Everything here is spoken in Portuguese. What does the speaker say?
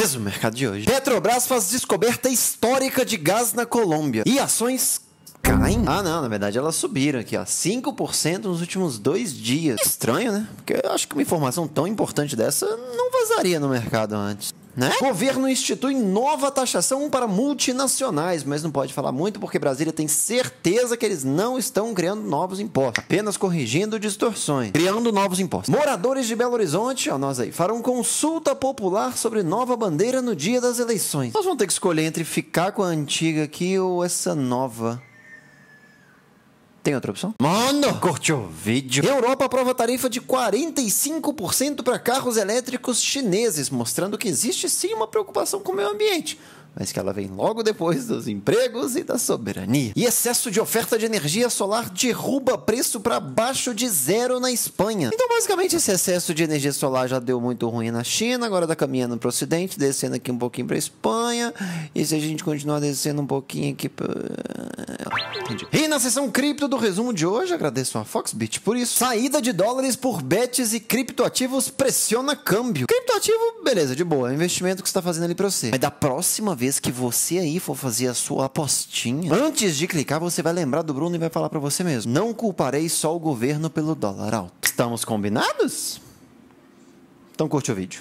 Resumo mercado de hoje. Petrobras faz descoberta histórica de gás na Colômbia. E ações caem? Ah, não, na verdade elas subiram aqui, ó, 5% nos últimos 2 dias. Estranho, né? Porque eu acho que uma informação tão importante dessa não vazaria no mercado antes. Né? Governo institui nova taxação para multinacionais, mas não pode falar muito porque Brasília tem certeza que eles não estão criando novos impostos, apenas corrigindo distorções, criando novos impostos. Moradores de Belo Horizonte, ó, nós aí, farão consulta popular sobre nova bandeira no dia das eleições. Nós vamos ter que escolher entre ficar com a antiga aqui ou essa nova. Tem outra opção? Mano, curte o vídeo. Europa aprova tarifa de 45% para carros elétricos chineses, mostrando que existe sim uma preocupação com o meio ambiente, mas que ela vem logo depois dos empregos e da soberania. E excesso de oferta de energia solar derruba preço para abaixo de zero na Espanha. Então, basicamente, esse excesso de energia solar já deu muito ruim na China, agora tá caminhando para o Ocidente, descendo aqui um pouquinho para a Espanha, e se a gente continuar descendo um pouquinho aqui pra... Entendi. E na sessão cripto do resumo de hoje, agradeço a Foxbit por isso. Saída de dólares por bets e criptoativos pressiona câmbio. Criptoativo, beleza, de boa, é um investimento que você tá fazendo ali pra você. Mas da próxima vez que você aí for fazer a sua apostinha, antes de clicar, você vai lembrar do Bruno e vai falar pra você mesmo: não culparei só o governo pelo dólar alto. Estamos combinados? Então curte o vídeo.